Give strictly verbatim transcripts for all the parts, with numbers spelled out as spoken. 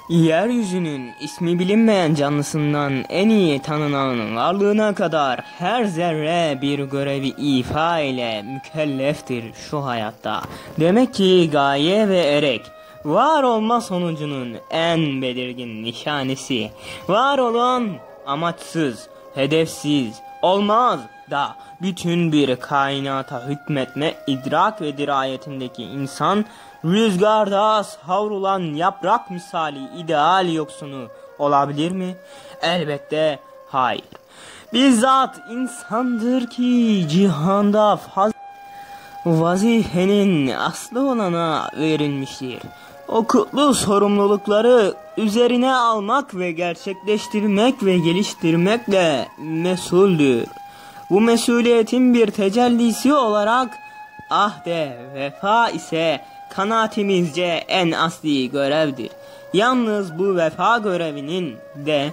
Yeryüzünün ismi bilinmeyen canlısından en iyi tanınan varlığına kadar her zerre bir görevi ifa ile mükelleftir şu hayatta. Demek ki gaye ve erek var olma sonucunun en belirgin nişanesi. Var olan amaçsız, hedefsiz olmaz da bütün bir kainata hükmetme idrak ve dirayetindeki insan rüzgarda savrulan yaprak misali ideal yoksunu olabilir mi? Elbette hayır. Bizzat insandır ki cihanda fazla vazifenin aslı olana verilmiştir. O kutlu sorumlulukları üzerine almak ve gerçekleştirmek ve geliştirmekle mesuldür. Bu mesuliyetin bir tecellisi olarak ahde vefa ise kanaatimizce en asli görevdir. Yalnız bu vefa görevinin de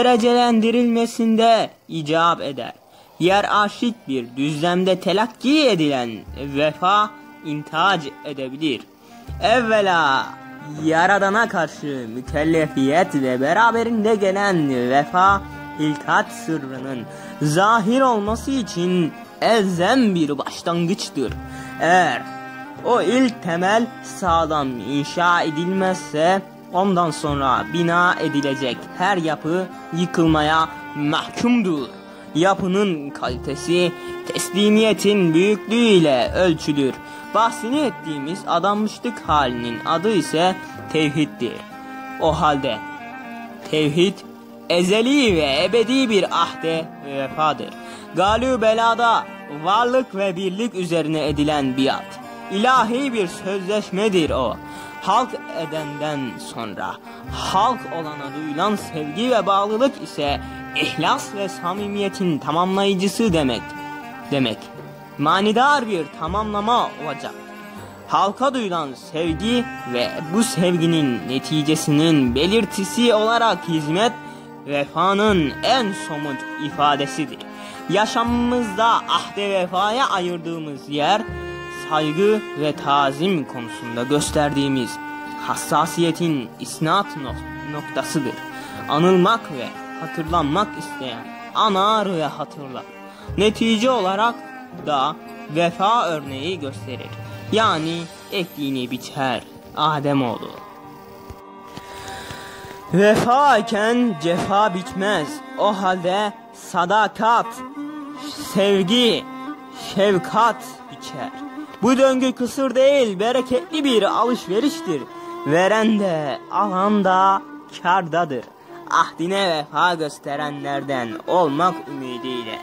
derecelendirilmesinde icap eder. Yer aşik bir düzlemde telakki edilen vefa intac edebilir. Evvela Yaradan'a karşı mükellefiyet ve beraberinde gelen vefa iltat sırrının zahir olması için elzem bir başlangıçtır. Eğer o ilk temel sağlam inşa edilmezse ondan sonra bina edilecek her yapı yıkılmaya mahkumdur. Yapının kalitesi teslimiyetin büyüklüğüyle ölçülür. Bahsini ettiğimiz adanmışlık halinin adı ise tevhiddir. O halde tevhid ezeli ve ebedi bir ahde ve vefadır. Galü belada varlık ve birlik üzerine edilen biat. İlahi bir sözleşmedir o. Halk edenden sonra halk olana duyulan sevgi ve bağlılık ise ihlas ve samimiyetin tamamlayıcısı demek. Demek. Manidar bir tamamlama olacak. Halka duyulan sevgi ve bu sevginin neticesinin belirtisi olarak hizmet vefanın en somut ifadesidir. Yaşamımızda ahde vefaya ayırdığımız yer saygı ve tazim konusunda gösterdiğimiz hassasiyetin isnat noktasıdır. Anılmak ve hatırlanmak isteyen anar ve hatırlar. Netice olarak da vefa örneği gösterir. Yani ektiğini biçer Ademoğlu. Vefa iken cefa bitmez. O halde sadakat, sevgi, şefkat biçer. Bu döngü kısır değil, bereketli bir alışveriştir. Veren de alan da kârdadır. Ahdine vefa gösterenlerden olmak ümidiyle.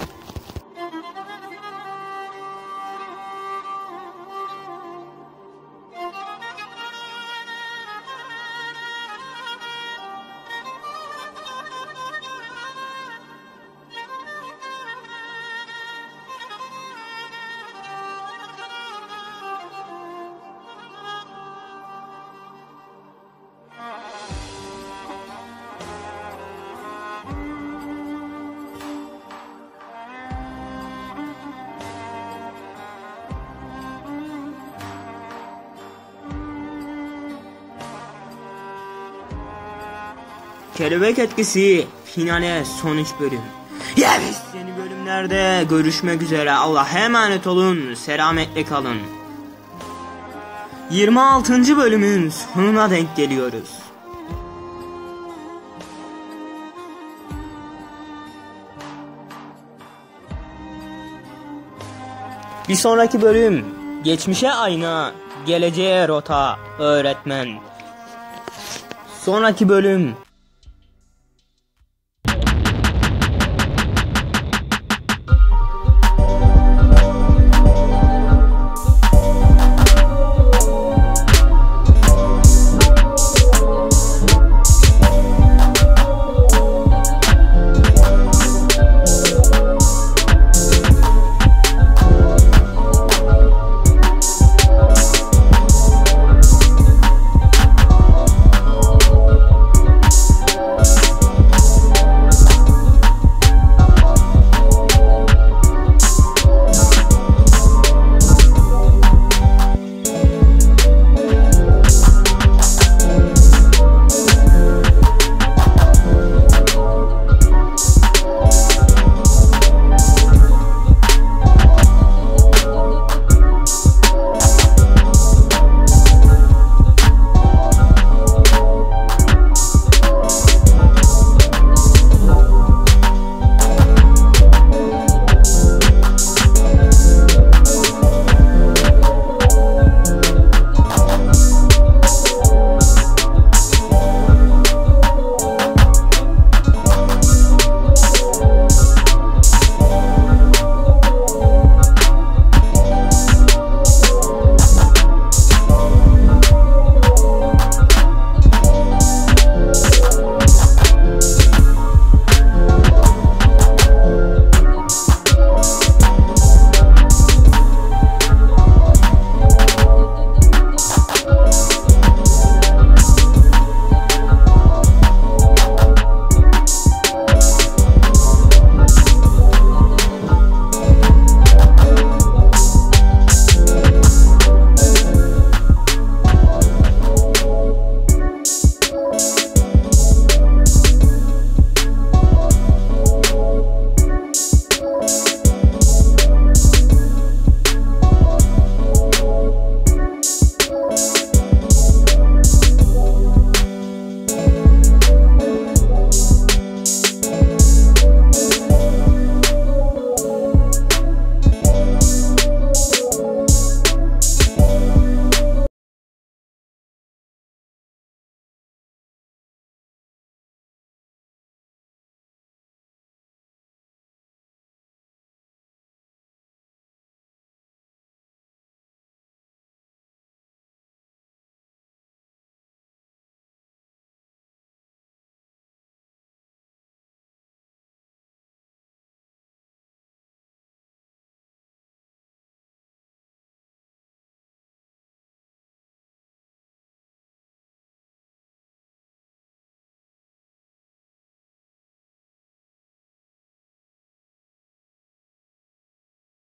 Kelebek etkisi finale son üç bölüm. Yes! Yeni bölümlerde görüşmek üzere. Allah'a emanet olun. Selametle kalın. yirmi altıncı bölümün sonuna denk geliyoruz. Bir sonraki bölüm geçmişe ayna, geleceğe rota, öğretmen. Sonraki bölüm